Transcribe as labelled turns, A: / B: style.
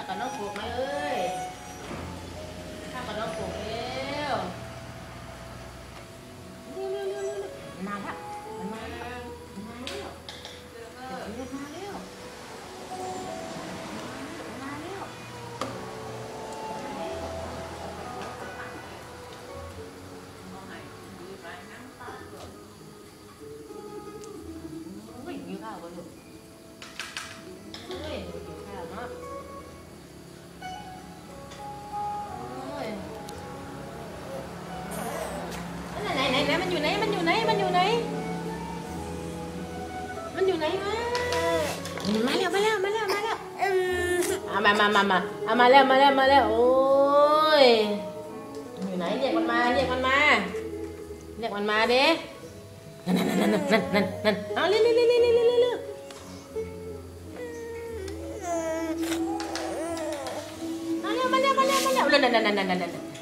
A: กับน้องปลูกไหมเอ้ยข้ากับน้องปลูกเร็วมันมาแล้วมันมาแล้วมันมาแล้วมันมาแล้วมาแล้วอุ้ยหิวข้าวกันลูกเฮ้ยหิวข้าวเนาะไหนมันอยู่ไหนมันอยู่ไหนมันอยู่ไหนมันอยู่ไหนมาแล้วมาแล้วมาแล้วมาแล้วเอามาแล้วโอ้ยอยู่ไหนเรียกมันมาเรียกมันมาเรียกมันมาเด้นั่นเอาเร็วมาแล้วนั่น